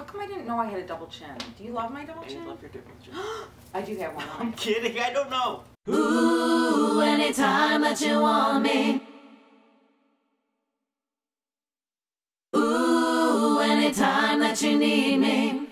come I didn't know I had a double chin? Do you love my double chin? I love your double chin. I do have one. I'm kidding, I don't know. Ooh, anytime that you want me. Ooh, anytime that you need me.